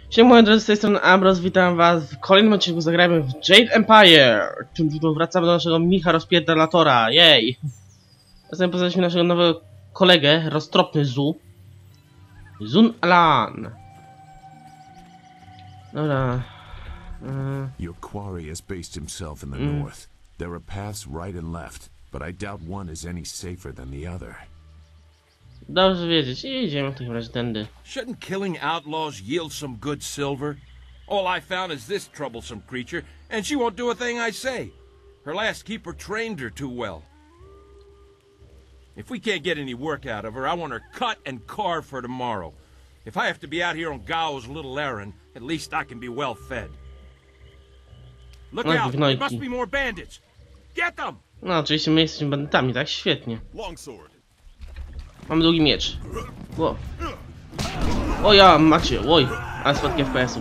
Siema moi drodzy, z tej strony Ambros, witam was w kolejnym odcinku. Zagrajmy w Jade Empire. Tu wracamy do naszego Micha rozpierdalatora, jej. Następnie poznaliśmy naszego nowego kolegę, roztropny Zun Alan. Dobra. Your quarry has based himself in the north. There are paths right and left, but I doubt one is any safer than the other. Dobrze wiedzieć, i idziemy w takim razie tędy. Shouldn't killing outlaws yield some good silver? All I found is this troublesome creature, and she won't do a thing I say. Her last keeper trained her too well. If we can't get any work out of her, I want her cut and carved for tomorrow. If I have to be out here on Gao's little errand, at least I can be well fed. Look out! There must be more bandits! Get them! No, oczywiście my jesteśmy bandytami, tak? Świetnie. Longsword. Mam długi miecz. Wow. O ja, macie, oj, ale spadki FPS-ów.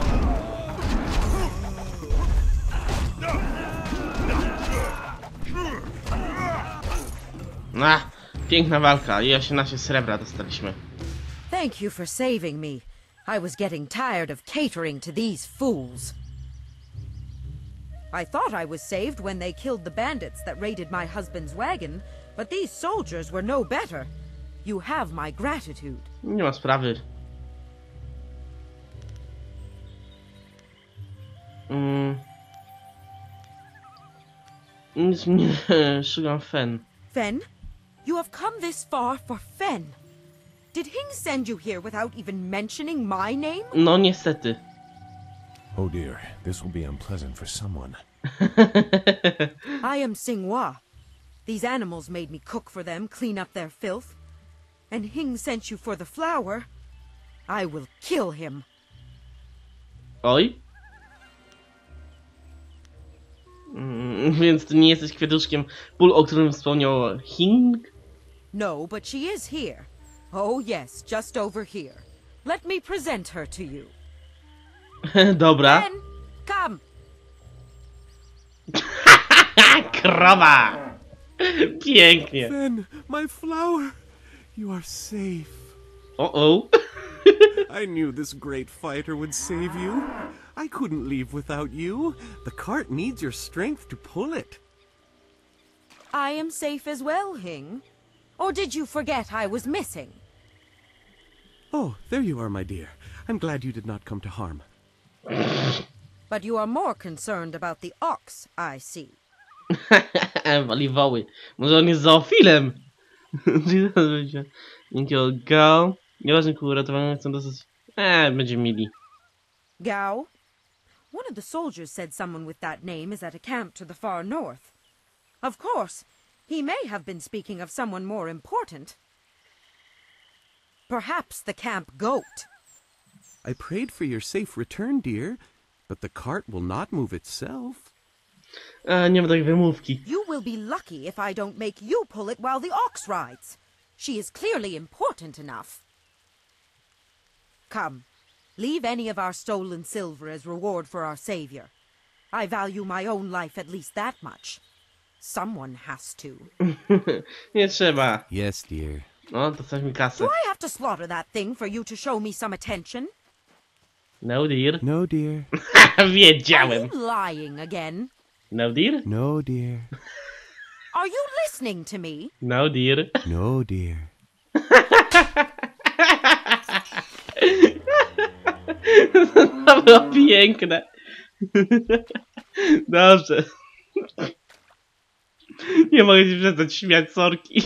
Piękna walka i 18 srebra dostaliśmy. Thank you for saving me. I was getting tired of catering to these fools. I thought I was saved when they killed the bandits that raided my husband's wagon, but these soldiers were no better. You have my gratitude. Nie ma sprawy. Nic mnie szukam Fen. Fen? You have come this far for Fen. Did Hing send you here without even mentioning my name? No niestety. Oh dear, this will be unpleasant for someone. I am Xinghua. These animals made me cook for them, clean up their filth. And Hing sent you for the flower. I will kill him. Oj. Więc ty nie jesteś kwiatuszkiem pól, o którym wspomniał Hing? No, but she is here. Oh yes, just over here. Let me present her to you. Dobra. Fen, come. Krowa! Pięknie. Fen, my flower. You are safe. Oh. I knew this great fighter would save you. I couldn't leave without you. The cart needs your strength to pull it. I am safe as well, Hing. Or did you forget I was missing? Oh, there you are, my dear. I'm glad you did not come to harm. But you are more concerned about the ox, I see. Wali woły. Może on jest zoofilem? Dziękiego Gao. Nieważne, ku uratowaniu chcą dostać. Będzie mili. Gao? One of the soldiers said someone with that name is at a camp to the far north. Of course, he may have been speaking of someone more important. Perhaps the camp goat. I prayed for your safe return, dear, but the cart will not move itself. Nie ma takiej wymówki. You will be lucky if I don't make you pull it while the ox rides. She is clearly important enough. Come, leave any of our stolen silver as reward for our savior. I value my own life at least that much. Someone has to. Nie trzeba. Yes, dear. No, to coś mi kasę. Do I have to slaughter that thing for you to show me some attention? No dear. No, dear. Are Wiedziałem. you lying again? No dear. No, dear. Are you listening to me? No dear. No, dear. To było piękne. Dobrze. Nie mogę się przestać śmiać, sorki.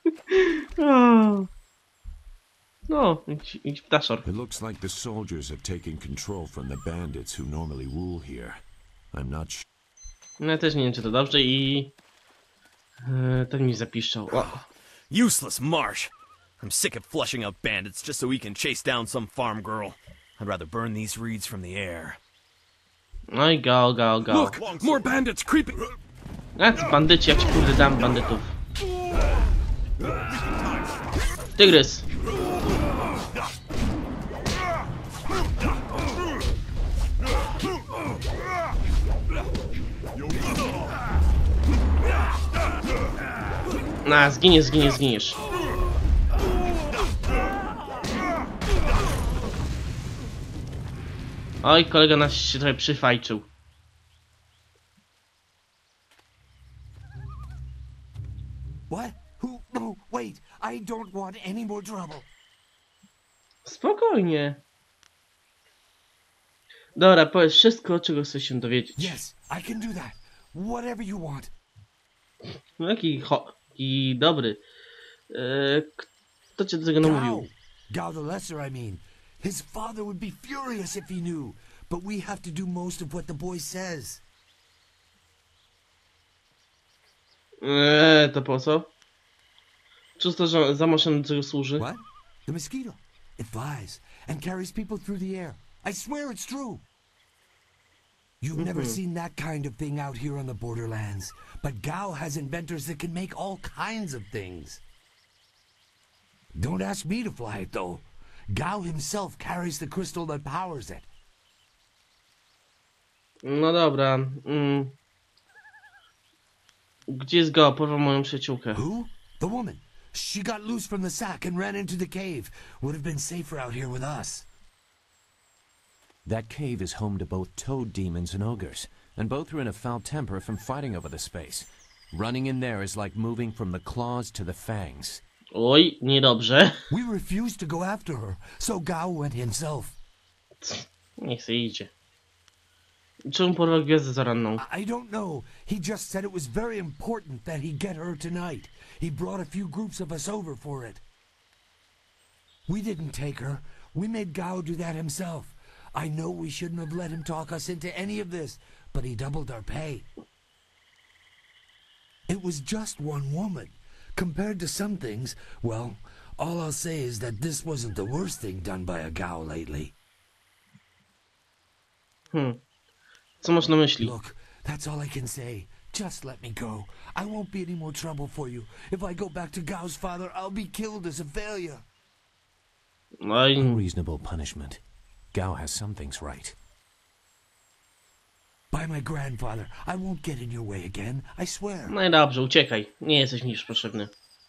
No, idź ptaszor. It looks like the soldiers have taken control from the bandits who normally rule here. I'm not sure. No ja też nie wiem, czy to dobrze i... ten mi zapiszczał. Useless marsh. I'm sick of flushing out bandits just so we can chase down some farm girl. I'd rather burn these reeds from the air. No i go. Look! More bandits creeping! Co bandyci, ja ci kurde dam bandytów. Tygrys. Zginiesz. Oj, kolega nas się trochę przyfajczył. What? Who? No, wait. I don't want any more trouble. Spokojnie. Dobra, powiedz wszystko, czego chcesz się dowiedzieć. Yes, I can do that. Whatever you want. No jaki dobry. Kto cię do tego namówił? Gao the Lesser, I mean. His father would be furious if he knew. But we have to do most of what the boy says. To po co? Czy to, że za maszynę do czego służy? What? The mosquito. It flies and carries people through the air. I swear it's true. You've never seen that kind of thing out here on the borderlands. But Gao has inventors that can make all kinds of things. Don't ask me to fly it, though. Gao himself carries the crystal that powers it. No dobra. Gdzie jest Gao? Porwał moją przyjaciółkę. Who? The woman. She got loose from the sack and ran into the cave. Would have been safer out here with us. That cave is home to both toad demons and ogres, and both are in a foul temper from fighting over the space. Running in there is like moving from the claws to the fangs. Oj, niedobrze. We refused to go after her, so Gao went himself. Niech se idzie. Czemu porwał gwiazdę zaranną? I don't know. He just said it was very important that he get her tonight. He brought a few groups of us over for it. We didn't take her. We made Gao do that himself. I know we shouldn't have let him talk us into any of this, but he doubled our pay. It was just one woman. Compared to some things, well, all I'll say is that this wasn't the worst thing done by a Gao lately. Co masz na myśli? Look, that's all I can say. Just let me go. I won't be any more trouble for you. If I go back to Gao's father, I'll be killed as a failure. No i... Reasonable punishment. Gao has some things right. By my grandfather, I won't get in your way again, I swear. No i dobrze, uciekaj. Nie jesteś mi już potrzebny.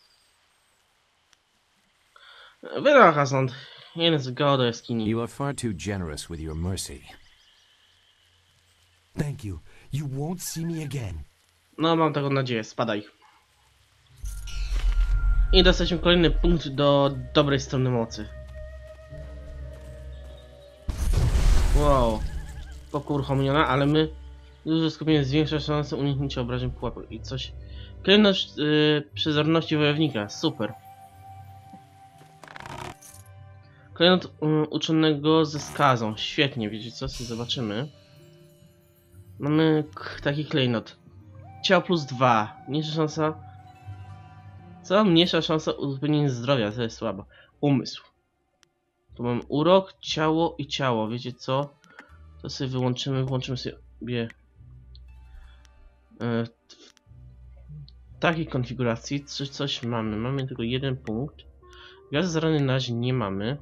Wynocha stąd. Jeden z Gao do jaskini. You are far too generous with your mercy. Thank you. You won't see me again. No, mam taką nadzieję. Spadaj. I dostaliśmy kolejny punkt do dobrej strony mocy. Wow. Pokurchomiona, ale my duże skupienie zwiększa szansę uniknięcia obrażeń pułapek i coś. Klejność przezorności wojownika. Super. Klejnot uczonego ze skazą. Świetnie, wiecie co? Sobie zobaczymy. Mamy taki klejnot. Ciało plus 2. Mniejsza szansa... Co? Mniejsza szansa uzupełnienia zdrowia. To jest słabo. Umysł. Tu mam urok, ciało i ciało. Wiecie co? To sobie wyłączymy. Włączymy sobie... w takiej konfiguracji coś mamy. Mamy tylko jeden punkt. Gwiazdy zarany na razie nie mamy.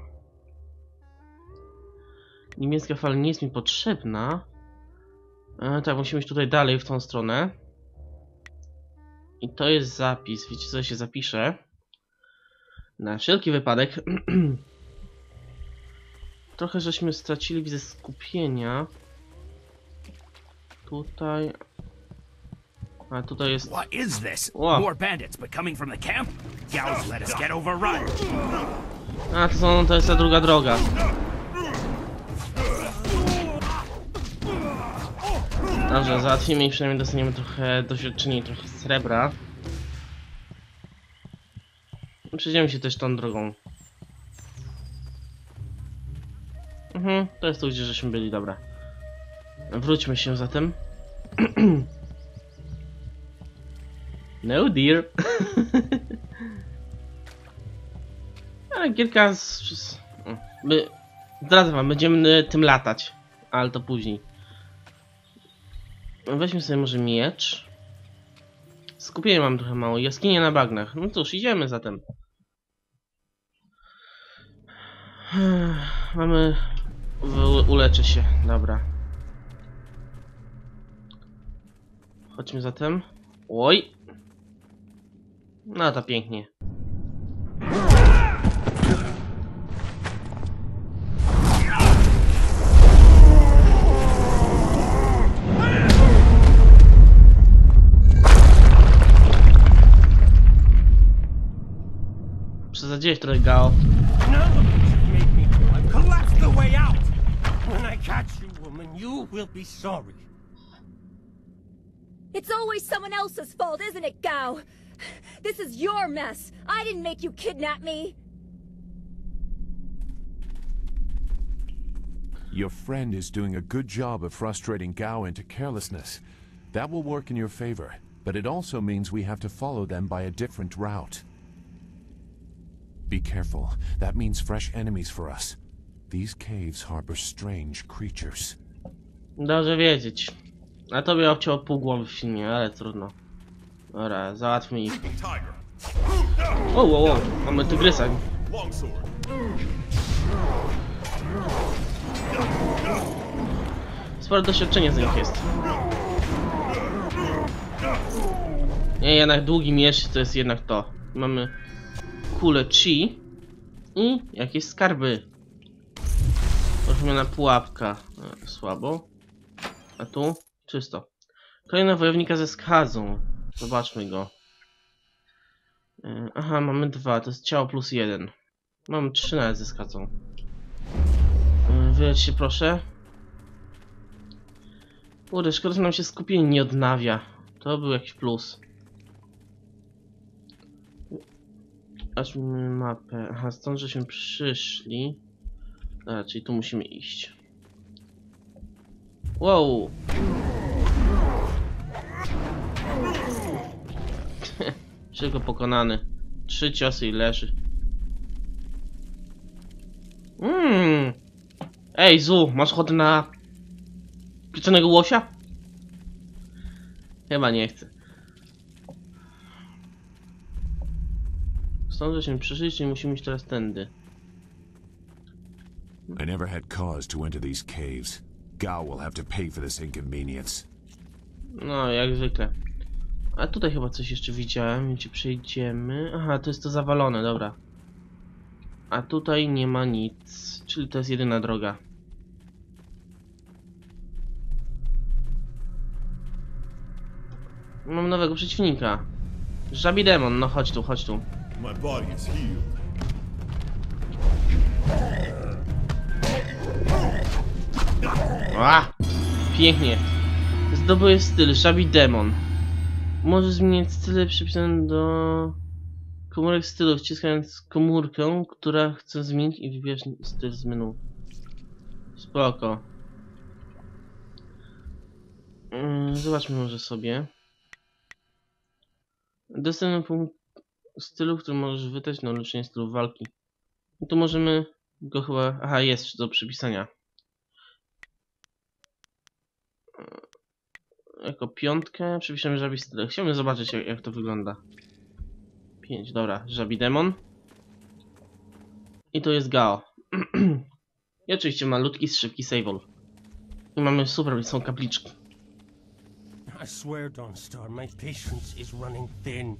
Niemiecka fala nie jest mi potrzebna. Tak, musimy iść tutaj dalej w tą stronę. I to jest zapis. Wiecie co się zapisze? Na wszelki wypadek. Trochę żeśmy stracili, widzę, skupienia. Tutaj. A tutaj jest... What is this? Wow. More bandits, but coming from the camp? Gao's let us get overrun. A to jest ta druga droga. Dobrze, załatwimy i przynajmniej dostaniemy trochę doświadczenia i trochę srebra. Przejdziemy się też tą drogą. To jest tu, gdzie żeśmy byli, dobra. Wróćmy się zatem. No dear. Ale gierka zdradzę wam, będziemy tym latać. Ale to później. Weźmy sobie może miecz. Skupienia mam trochę mało. Jaskinie na bagnach. No cóż, idziemy zatem. Mamy... Uleczę się. Dobra. Chodźmy zatem. Oj. No to pięknie. Przesadziłeś trochę, Gao. It's always someone else's fault, isn't it, Gao? This is your mess. I didn't make you kidnap me. Your friend is doing a good job of frustrating Gao into carelessness. That will work in your favor, but it also means we have to follow them by a different route. Be careful. That means fresh enemies for us. These caves harbor strange creatures. Dobrze wiedzieć. A tobie obciął pół głowy w filmie, ale trudno. Dobra, załatwmy ich. O, mamy tygrysa. Spore doświadczenie z nich jest. Nie, jednak długi miecz to jest jednak to. Mamy kulę chi i jakieś skarby. Otrzymana pułapka. Słabo. A tu? Czysto. Kolejna wojownika ze skazą. Zobaczmy go. Aha, mamy 2. To jest ciało plus 1. Mamy 3 nawet ze skazą. Wylecz się proszę. Kurde, szkoda, że nam się skupienie nie odnawia. To był jakiś plus. Zobaczmy mapę. Aha, stąd żeśmy przyszli. A, czyli tu musimy iść. Wow! Szybko pokonany. 3 ciosy i leży. Ej, Zu, masz ochotę na pieczonego łosia? Chyba nie chcę. Stąd żeśmy przyszli, czyli musimy iść teraz tędy. I never had cause to enter these caves. Gao will have to pay for this inconvenience. No, jak zwykle. A tutaj chyba coś jeszcze widziałem, gdzie przejdziemy. Aha, to jest to zawalone, dobra. A tutaj nie ma nic, czyli to jest jedyna droga. Mam nowego przeciwnika. Żabi demon, no chodź tu, chodź tu. A! Pięknie. Zdobyłeś styl, żabi demon. Możesz zmieniać style przypisane do komórek stylu, wciskając komórkę, która chce zmienić i wybierz styl z menu. Spoko. Zobaczmy może sobie. Dostępny punkt stylu, który możesz wydać na ulepszenie stylu walki. I tu możemy go chyba... Aha, jest do przypisania. Jako 5 przypiszemy żabi styl. Chciałbym zobaczyć jak to wygląda. 5, dobra, żabi demon. I to jest Gao. I oczywiście malutki, szybki save. I mamy super, są kapliczki. I swear, Dawnstar, my patience is running thin.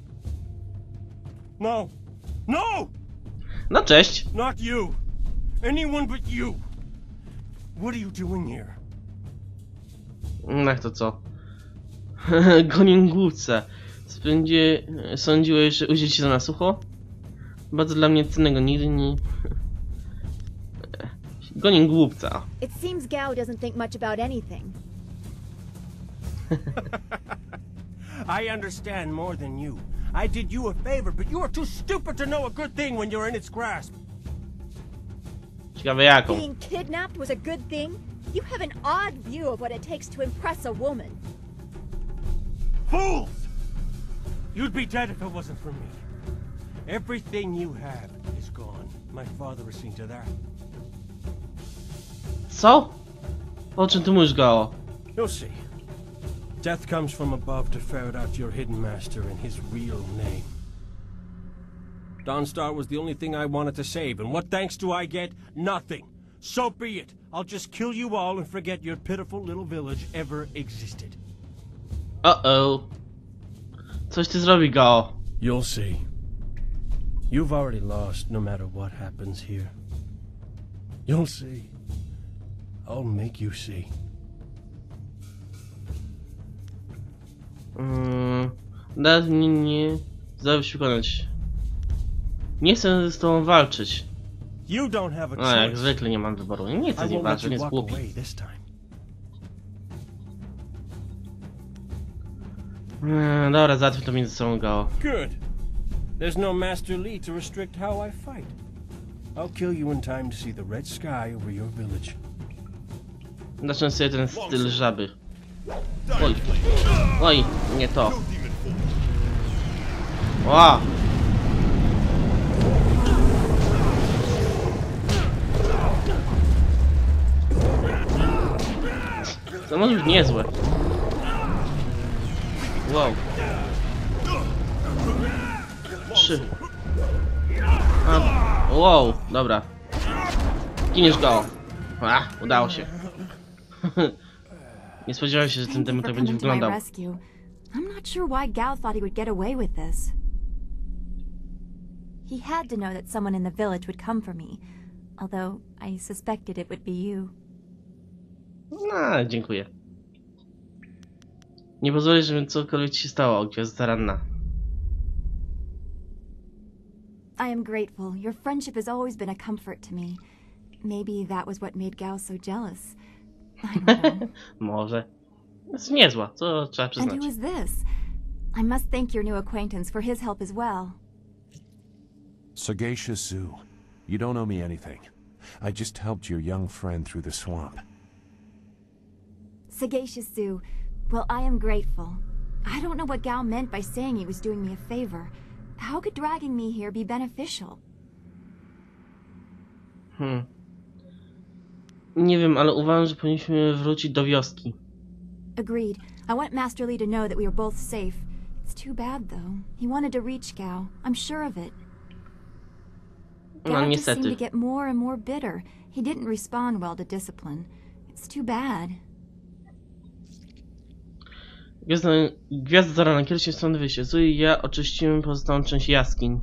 No! No! No cześć! Not you! Anyone but you! What are you doing here? Jak to co? Goningłówce. Sądziłeś, że ujdzie ci to na sucho? Bardzo dla mnie cennego, nigdy nie... Goningłówca. It seems Gao doesn't think much about anything. I understand more than you. I did you a favor, but you are too stupid to know a good thing when you're in its grasp. Ciekawe jaką. Being kidnapped was a good thing? You have an odd view of what it takes to impress a woman. Fools! You'd be dead if it wasn't for me. Everything you have is gone. My father has seen to that. Co? O czym ty mówisz, Gao? You'll see. Death comes from above to ferret out your hidden master and his real name. Dawnstar was the only thing I wanted to save, and what thanks do I get? Nothing. So be it. I'll just kill you all and forget your pitiful little village ever existed. Uh-oh. Coś ty zrobi, Gao. You'll see. You've already lost no matter what happens here. You'll see. I'll make you see. Daj mnie nie... Zdałeś wykonać. Nie chcę z tobą walczyć. You don't have a No, jak choice. zwykle nie mam wyboru. Nie chcę z I nim won't let walczyć, you jest walk głupi. away this time. Dobra, załatwię to między sobą, Gao. Good. There's no Master Li to restrict how I fight. I'll kill you in time to see the red sky over your village. Zacznę sobie ten styl żaby. Oj. Oj, nie to. Ła! To może być niezłe. Wow. 3. Wow, dobra. Giniesz go. A, udało się. Nie spodziewałem się, że ten demo tak będzie wyglądał. I'm not sure why Gao thought he would get away with this. He had to know that someone in the village would come for me, although I suspected it would be you. No, dziękuję. Nie pozwolę, żeby cokolwiek ci się stało, Gwiazda Ranna. I am grateful. Your friendship has always been a comfort to me. Maybe that was what made Gao so jealous. I don't know. Może. Jest niezła, co trzeba And przyznać. who is this? I must thank your new acquaintance for his help as well. Sagacious Zoo. You don't owe me anything. I just helped your young friend through the swamp. Sagacious Zoo. Well, I am grateful. I don't know what Gao meant by saying he was doing me a favor. How could dragging me here be beneficial? Nie wiem, ale uważam, że powinniśmy wrócić do wioski. Agreed. I want Master Li to know that we are both safe. It's too bad, though. He wanted to reach Gao. I'm sure of it. Gao just seemed to get more and more bitter. He didn't respond well to discipline. It's too bad. Gwiazda Zarana, kiedy się stąd wyjście? Zui i ja oczyściłem pozostałą część jaskiń.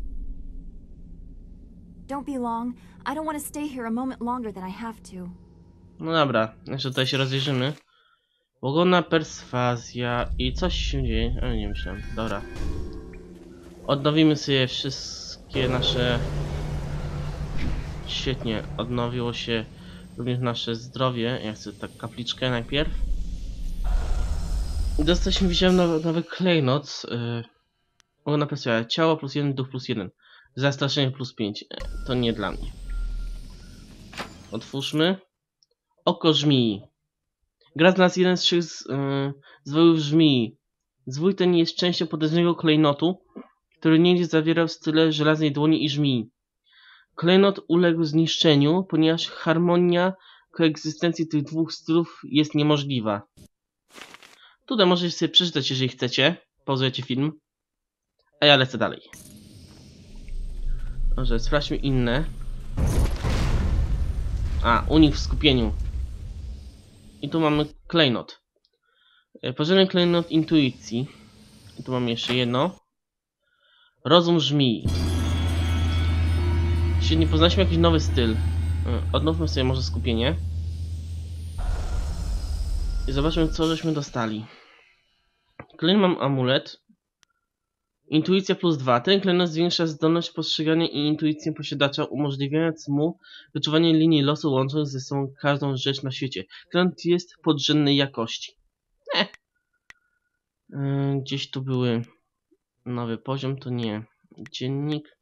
Don't be long. I don't want to stay here a moment longer than I have to. No dobra, jeszcze tutaj się rozejrzymy. Łagodna perswazja i coś się dzieje, ale nie myślałem. Dobra. Odnowimy sobie wszystkie nasze... Świetnie, odnowiło się również nasze zdrowie. Ja chcę tak kapliczkę najpierw. Dostaliśmy, widziałem nowy klejnot. Łagodna perswazja. Ciało +1, duch +1. Zastraszenie +5. To nie dla mnie. Otwórzmy. Oko żmii. Gra z nas jeden z 3 zwojów żmii. Zwój ten jest częścią potężnego klejnotu, który niegdyś zawierał style żelaznej dłoni i żmii. Klejnot uległ zniszczeniu, ponieważ harmonia koegzystencji tych dwóch stylów jest niemożliwa. Tutaj możecie sobie przeczytać, jeżeli chcecie. Pauzujecie film. A ja lecę dalej. Dobrze, sprawdźmy inne. A, unik w skupieniu. I tu mamy klejnot. Pożelny klejnot intuicji. I tu mamy jeszcze jedno. Rozum żmii. Jeśli nie poznaliśmy jakiś nowy styl. Odnówmy sobie może skupienie. I zobaczmy, co żeśmy dostali. Klejnot mam amulet. Intuicja +2. Ten klejnot zwiększa zdolność postrzegania i intuicję posiadacza, umożliwiając mu wyczuwanie linii losu łączących ze sobą każdą rzecz na świecie. Klejnot jest podrzędnej jakości. Gdzieś tu były nowy poziom, to nie. Dziennik.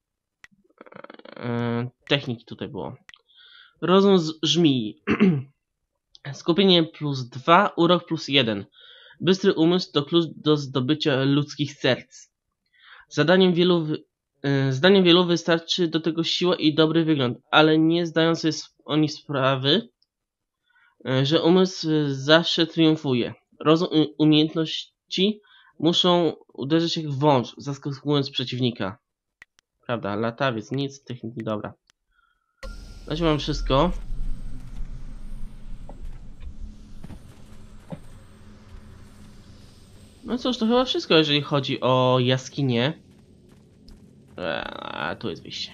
Techniki tutaj było. Rozum żmii. Skupienie +2, urok +1. Bystry umysł to klucz do zdobycia ludzkich serc. Zdaniem wielu wystarczy do tego siła i dobry wygląd, ale nie zdają sobie oni sprawy, że umysł zawsze triumfuje. Rozum umiejętności muszą uderzyć jak wąż, zaskakując przeciwnika. Prawda, latawiec, nic, techniki, dobra. Znaczy mam wszystko. No cóż, to chyba wszystko, jeżeli chodzi o jaskinię. A tu jest wyjście.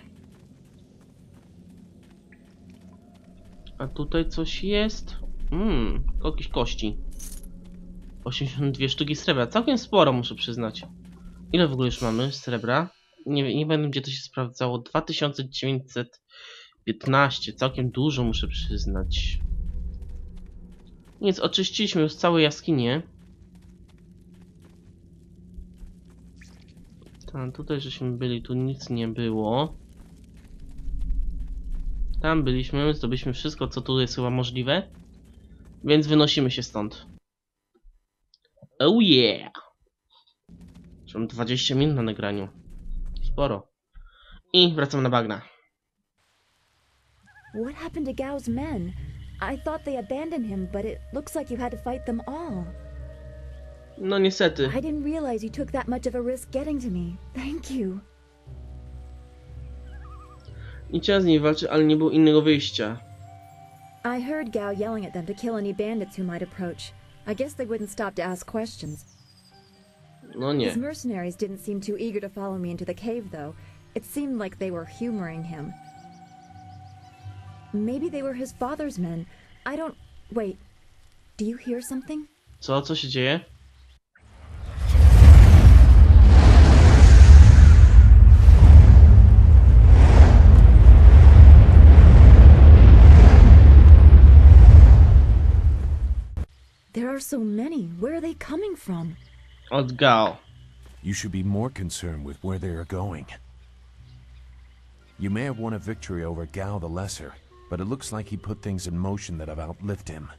A tutaj coś jest? Jakieś kości. 82 sztuki srebra. Całkiem sporo, muszę przyznać. Ile w ogóle już mamy srebra? nie będę gdzie to się sprawdzało. 2915. Całkiem dużo, muszę przyznać. Nic, oczyściliśmy już całe jaskinie. Tam, tutaj żeśmy byli, tu nic nie było. Tam byliśmy, zdobyliśmy wszystko, co tu jest chyba możliwe. Więc wynosimy się stąd. Oh yeah! Mam 20 minut na nagraniu. Sporo. I wracam na bagna. What happened to Gao's men? I thought they abandoned him, but it looks like you had to fight them all. No niestety. I didn't realize you took that much of a risk getting to me. Thank you. Nie chciałem z niej walczyć, ale nie było innego wyjścia. I heard Gao yelling at them to kill any bandits who might approach. I guess they wouldn't stop to ask questions. No nie. His mercenaries didn't seem too eager to follow me into the cave, though. It seemed like they were humoring him. Maybe they were his father's men. I don't... Wait. Do you hear something? Co się dzieje? There are so many. Where are they coming from? Od Gao. You should be more concerned with where they are going. You may have won a victory over Gao the Lesser, but it looks like he put things in motion that have outlived him.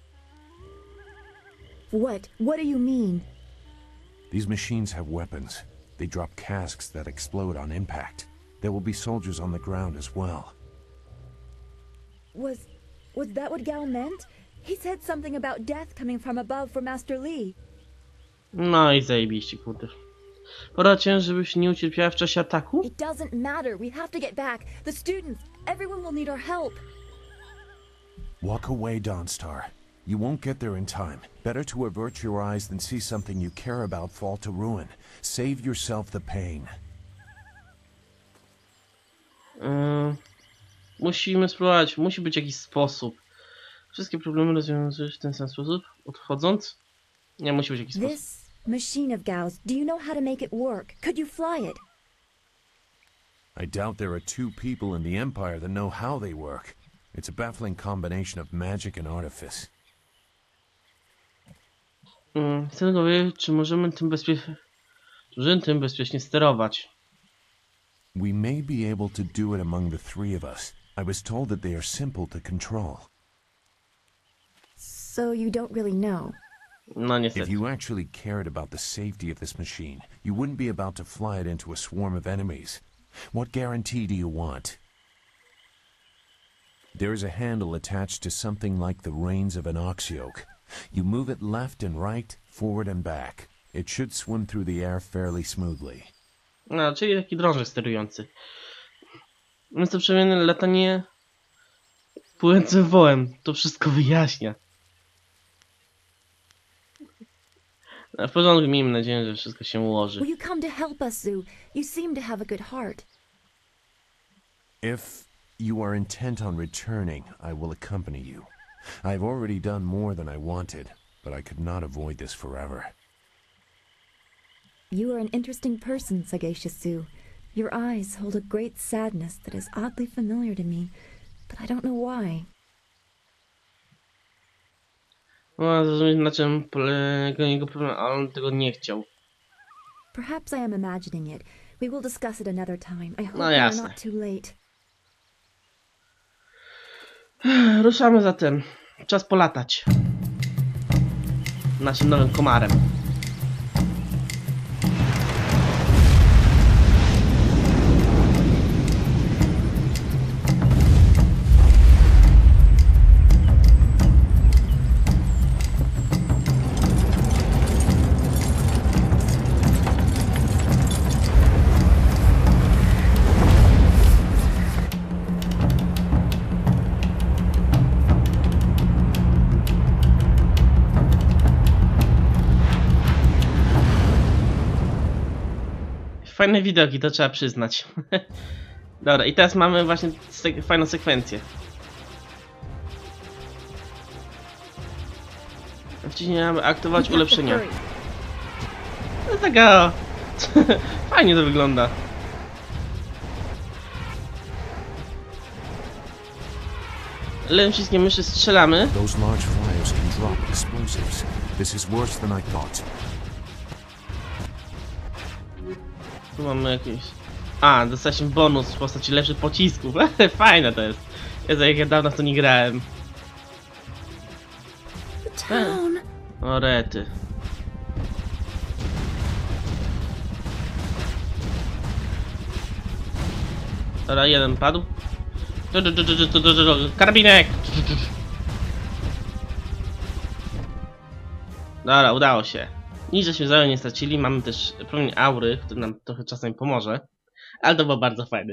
What? What do you mean? These machines have weapons. They drop casks that explode on impact. There will be soldiers on the ground as well. Was that what Gao meant? He said something about death coming from above for Master Li. No i zajebiście, kurde. Pora cię, żebyś nie ucierpiała w czasie ataku? It doesn't matter. We have to get back. The students, everyone will need our help. Walk away, Dawnstar. You won't get there in time. Better to avert your eyes than see something you care about fall to ruin. Save yourself the pain. Musimy spróbować. Musi być jakiś sposób. Wszystkie problemy rozwiązujesz w ten sam sposób? Odchodząc? Nie, musi być jakiś sposób. This machine of Gao's, do you know how to make it work? Could you fly it? I doubt there are two people in the Empire that know how they work. It's a baffling combination of magic and artifice. Chcę tylko wiedzieć, czy możemy tym bezpiecznie sterować. We may be able to do it among the three of us. I was told that they are simple to control. So you don't really know? No niestety. If you actually cared about the safety of this machine, you wouldn't be about to fly it into a swarm of enemies. What guarantee do you want? There is a handle attached to something like the reins of an ox yoke. You move it left and right, forward and back. It should swim through the air fairly smoothly. No, czyli taki drążek sterujący. Więc to przemienne latanie płynącym wołem. To wszystko wyjaśnia. W porządku, miejmy nadzieję, że wszystko się ułoży. Will you come to help us, Zu? You seem to have a good heart. If you are intent on returning, I will accompany you. I've already done more than I wanted, but I could not avoid this forever. You are an interesting person, sagacious Zu. Your eyes hold a great sadness that is oddly familiar to me, but I don't know why. No, zrozumieć na czym polega jego problem, ale on tego nie chciał. Perhaps I am imagining it. We will discuss it another time. I hope No we are jasne. not too late. Ruszamy zatem. Czas polatać. Naszym nowym komarem. Fajne widoki, to trzeba przyznać. Dobra, i teraz mamy właśnie fajną sekwencję. Wcześniej mamy aktywować ulepszenia. No taka... Fajnie to wygląda. Lewym wszystkie myszy strzelamy. Those large flyers can drop explosives. This is worse than I thought. Tu mamy jakieś... A, dostaliśmy bonus w postaci lepszych pocisków. Fajne to jest. Jezu, jak ja dawno w to nie grałem. O rety. Dobra, jeden padł. Karabinek! Dobra, udało się. Nic żeśmy zdrowia nie stracili. Mamy też promień aury, który nam trochę czasem pomoże. Ale to było bardzo fajne.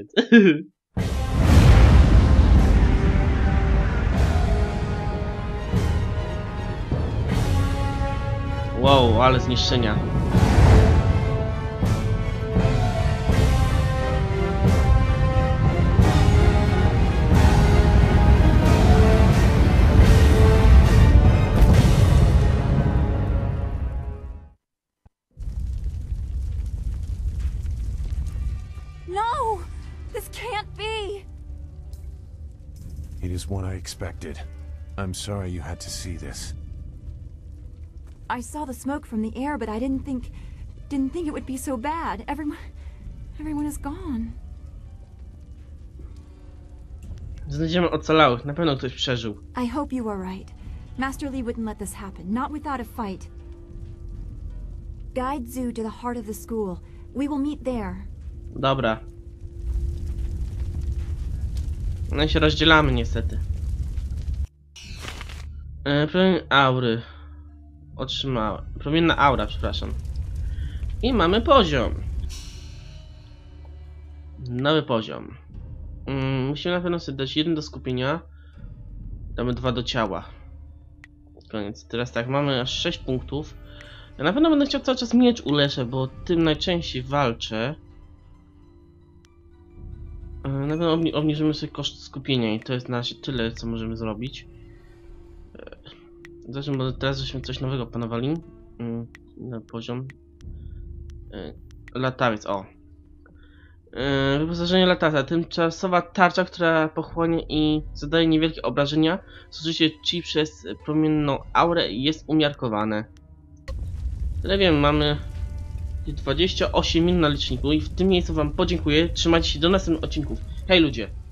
Wow, ale zniszczenia. No! This can't be! It is what I expected. I'm sorry you had to see this. I saw the smoke from the air, but I didn't think it would be so bad. Everyone is gone. Znajdziemy ocalałych. Na pewno ktoś przeżył. I hope you were right. Master Li wouldn't let this happen, not without a fight. Guide Zhu to the heart of the school. We will meet there. Dobra. No i się rozdzielamy niestety. Promień aury. Otrzymałem. Promienna aura, przepraszam. I mamy poziom. Nowy poziom. Musimy na pewno sobie dać 1 do skupienia. Damy 2 do ciała. Koniec. Teraz tak, mamy aż 6 punktów. Ja na pewno będę chciał cały czas miecz ulepszać, bo tym najczęściej walczę. Na pewno obniżymy sobie koszt skupienia i to jest na razie tyle, co możemy zrobić. Zresztą, bo teraz żeśmy coś nowego opanowali. Na poziom. Latawiec, o. Wyposażenie latacza. Tymczasowa tarcza, która pochłania i zadaje niewielkie obrażenia. Zużycie chi przez promienną aurę jest umiarkowane. Tyle wiem, mamy 28 minut na liczniku i w tym miejscu wam podziękuję. Trzymajcie się do następnych odcinków. Hej ludzie!